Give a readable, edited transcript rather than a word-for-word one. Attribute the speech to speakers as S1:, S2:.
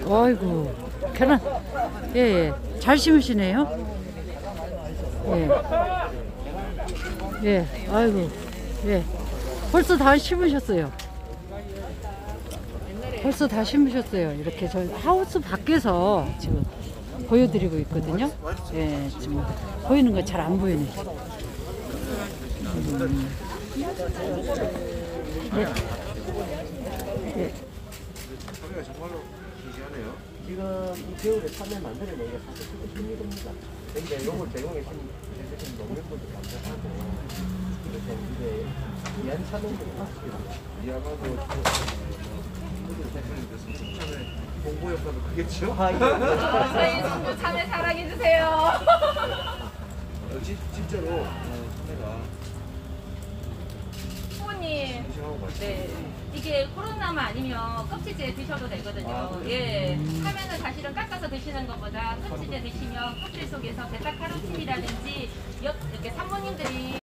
S1: 아이고, 계란, 예, 예. 잘 심으시네요. 예. 예, 아이고, 예. 벌써 다 심으셨어요. 벌써 다 심으셨어요. 이렇게 저 하우스 밖에서 지금 보여드리고 있거든요. 예, 지금 보이는 거 잘 안 보이네. 예. 예.
S2: 정말로 신기하네요.
S3: 지금 이 겨울에 참외 만들어내기가 사실 조금 힘듭니다. 근데 이걸 제공해 주신 농민분들 감사하고 이렇게 이제 귀한 참외를 봤습니다.
S2: 이야마도 참외 공보 효과도 크겠죠?
S3: 아, 예.
S4: 저희 친구 참외 사랑해주세요.
S2: 진짜로 참외가
S4: 부모님,
S2: 싱싱하고 맛있어요.
S4: 네. 이게 코로나만 아니면 껍질째 드셔도 되거든요. 예. 참외는 사실은 깎아서 드시는 것보다 껍질째 드시면 껍질 속에서 베타카로틴이라든지 이렇게 산모님들이